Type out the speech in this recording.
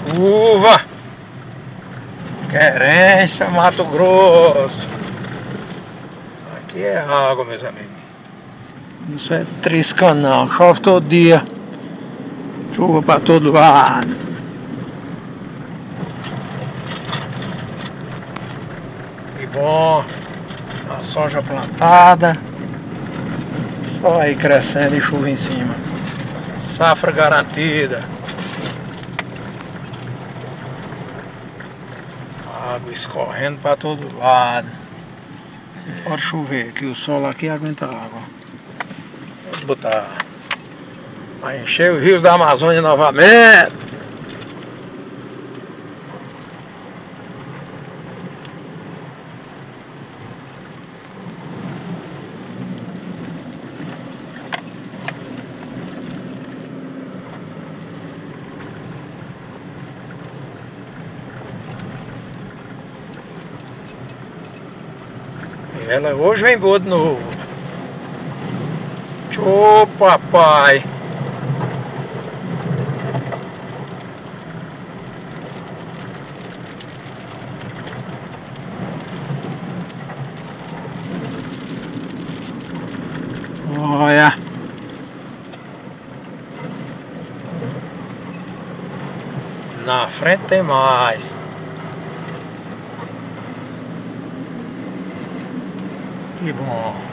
Chuva, Querência, Mato Grosso. Aqui é água, meus amigos. Isso é triscando não, chove todo dia. Chuva para todo lado. Que bom. A soja plantada. Só aí crescendo e chuva em cima. Safra garantida. Água escorrendo para todo lado. Não pode chover, que o sol aqui aguenta água. Vou botar. Vai encher os rios da Amazônia novamente. Ela hoje vem boa de novo. Ô papai. Olha. Na frente tem mais. Que bom.